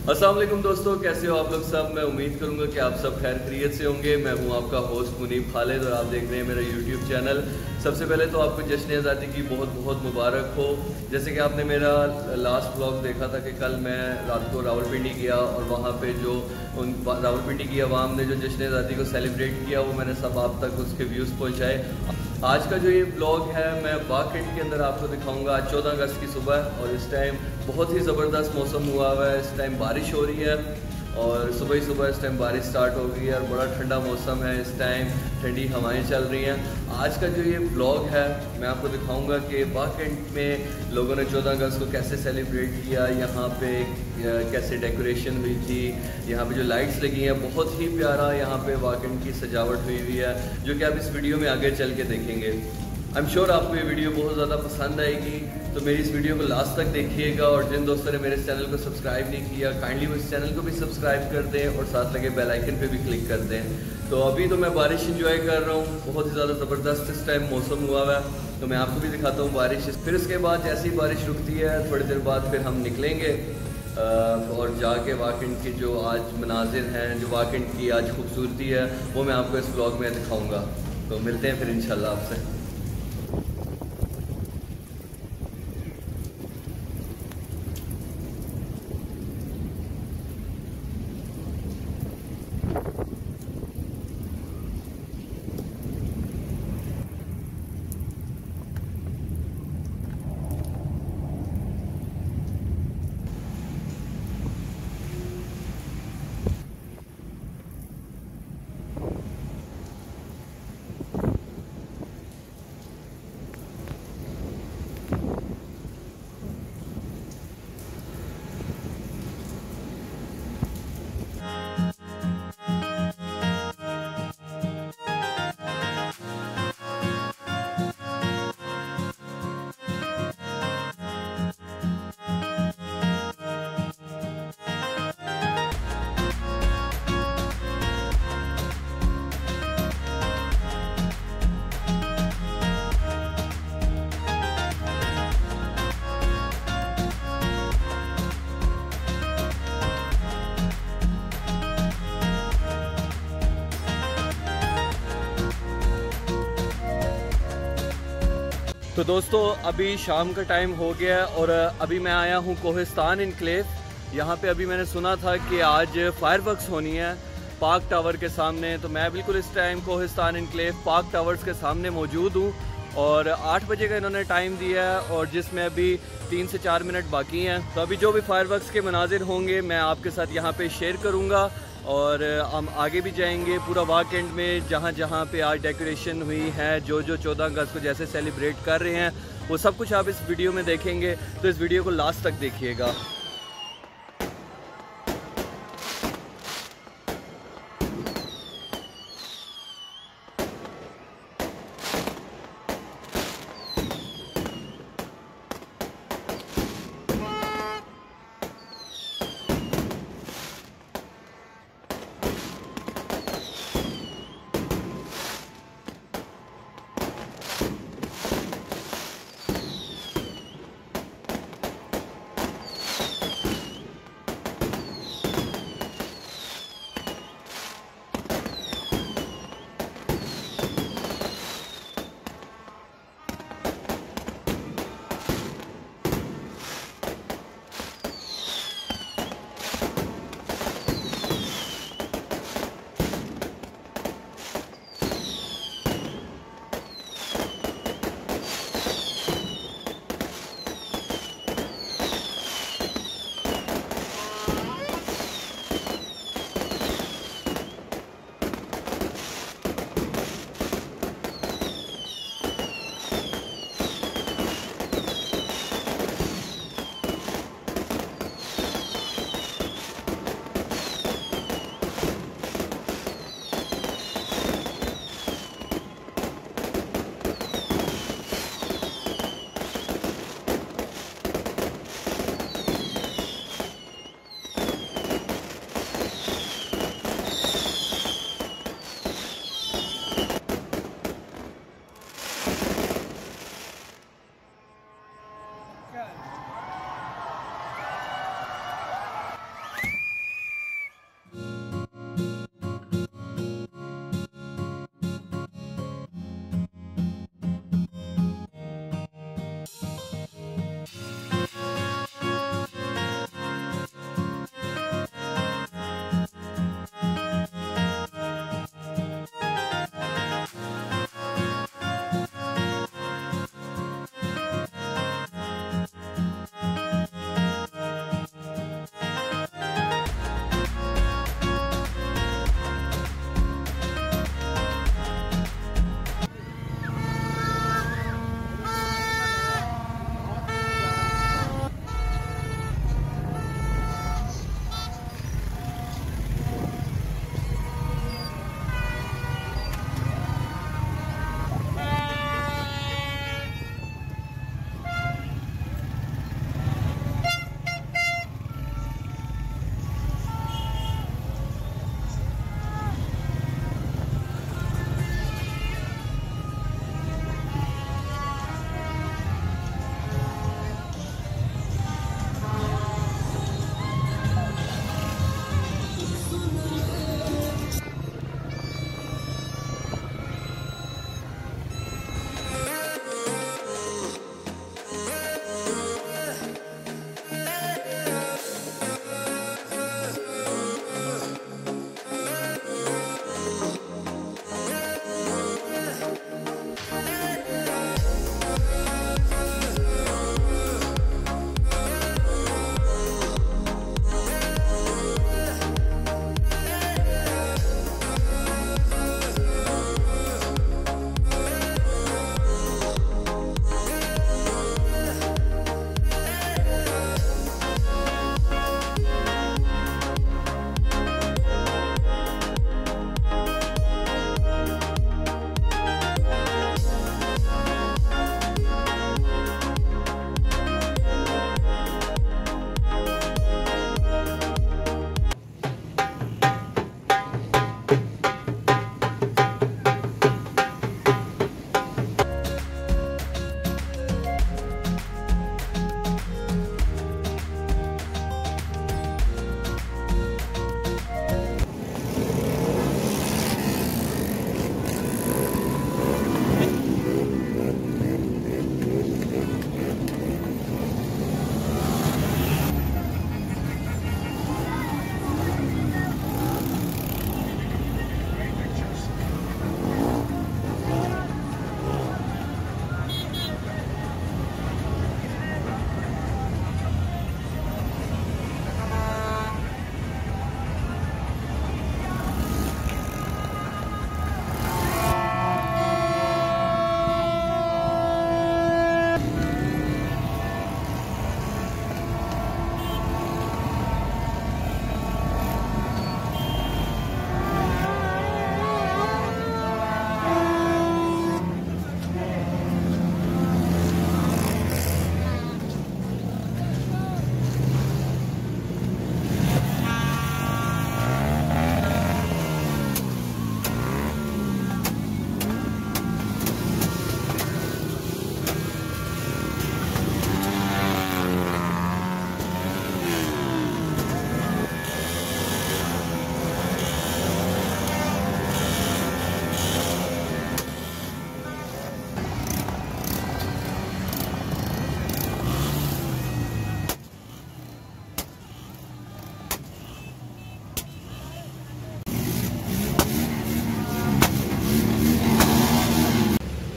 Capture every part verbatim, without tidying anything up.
अस्सलाम वालेकुम दोस्तों, कैसे हो आप लोग सब। मैं उम्मीद करूंगा कि आप सब खैर खैरियत से होंगे। मैं हूं आपका होस्ट मुनीब खालिद और आप देख रहे हैं मेरा यूट्यूब चैनल। सबसे पहले तो आपको जश्न आज़ादी की बहुत बहुत मुबारक हो। जैसे कि आपने मेरा लास्ट व्लॉग देखा था कि कल मैं रात को रावलपिंडी गया और वहाँ पे जो उन रावलपिंडी की आवाम ने जो जश्न आज़ादी को सेलिब्रेट किया वो मैंने सब आप तक उसके व्यूज़ पहुँचाए। आज का जो ये ब्लॉग है मैं वाकेंड के अंदर आपको दिखाऊंगा। आज चौदह अगस्त की सुबह और इस टाइम बहुत ही ज़बरदस्त मौसम हुआ हुआ है। इस टाइम बारिश हो रही है और सुबह ही सुबह इस टाइम बारिश स्टार्ट हो गई है और बड़ा ठंडा मौसम है। इस टाइम ठंडी हवाएं चल रही हैं। आज का जो ये ब्लॉग है मैं आपको दिखाऊंगा कि वाकेंड में लोगों ने चौदह अगस्त को कैसे सेलिब्रेट किया, यहाँ पे कैसे डेकोरेशन हुई थी, यहाँ पे जो लाइट्स लगी हैं बहुत ही प्यारा यहाँ पे वाकेंड की सजावट हुई हुई है, जो कि आप इस वीडियो में आगे चल के देखेंगे। आई एम श्योर आपको ये वीडियो बहुत ज़्यादा पसंद आएगी, तो मेरी इस वीडियो को लास्ट तक देखिएगा। और जिन दोस्तों ने मेरे चैनल को सब्सक्राइब नहीं किया काइंडली वो इस चैनल को भी सब्सक्राइब कर दें और साथ लगे बेल आइकन पे भी क्लिक कर दें। तो अभी तो मैं बारिश इंजॉय कर रहा हूँ, बहुत ही ज़्यादा ज़बरदस्त इस टाइम मौसम हुआ हुआ है, तो मैं आपको भी दिखाता हूँ बारिश। फिर उसके बाद जैसे ही बारिश रुकती है थोड़ी देर बाद फिर हम निकलेंगे और जाके वाकेंड की जो आज मनाजिर हैं, जो वाकेंड की आज खूबसूरती है वो मैं आपको इस ब्लॉग में दिखाऊँगा। तो मिलते हैं फिर इंशाल्लाह आपसे। तो दोस्तों अभी शाम का टाइम हो गया है और अभी मैं आया हूँ कोहिस्तान इनक्लेव। यहाँ पे अभी मैंने सुना था कि आज फायरवर्क्स होनी है पार्क टावर के सामने, तो मैं बिल्कुल इस time Kohistan enclave park towers के सामने मौजूद हूँ और आठ बजे का इन्होंने टाइम दिया है और जिसमें अभी तीन से चार मिनट बाकी हैं। तो अभी जो भी फायरवर्क्स के मनाजिर होंगे मैं आपके साथ यहाँ पे शेयर करूँगा और हम आगे भी जाएंगे पूरा वाकेंड में जहाँ जहाँ पे आज डेकोरेशन हुई है, जो जो चौदह अगस्त को जैसे सेलिब्रेट कर रहे हैं वो सब कुछ आप इस वीडियो में देखेंगे। तो इस वीडियो को लास्ट तक देखिएगा।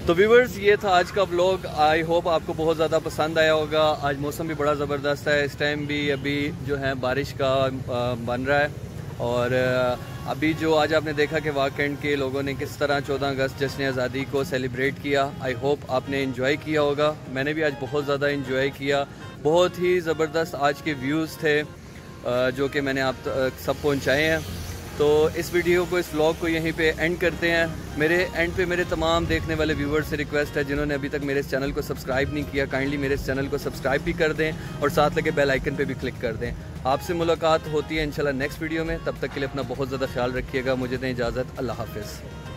तो व्यूवर्स, ये था आज का व्लॉग। आई होप आपको बहुत ज़्यादा पसंद आया होगा। आज मौसम भी बड़ा ज़बरदस्त है, इस टाइम भी अभी जो है बारिश का बन रहा है। और अभी जो आज आपने देखा कि वाकेंड के लोगों ने किस तरह चौदह अगस्त जश्न आज़ादी को सेलिब्रेट किया। आई होप आपने इन्जॉय किया होगा। मैंने भी आज बहुत ज़्यादा इन्जॉय किया। बहुत ही ज़बरदस्त आज के व्यूज़ थे जो कि मैंने आप सब पहुँचाए हैं। तो इस वीडियो को, इस व्लॉग को यहीं पे एंड करते हैं। मेरे एंड पे मेरे तमाम देखने वाले व्यूवर्स से रिक्वेस्ट है, जिन्होंने अभी तक मेरे इस चैनल को सब्सक्राइब नहीं किया, काइंडली मेरे इस चैनल को सब्सक्राइब भी कर दें और साथ लगे बेल आइकन पे भी क्लिक कर दें। आपसे मुलाकात होती है इंशाल्लाह नेक्स्ट वीडियो में। तब तक के लिए अपना बहुत ज़्यादा ख्याल रखिएगा। मुझे दें इजाज़त। अल्लाह हाफ़िज़।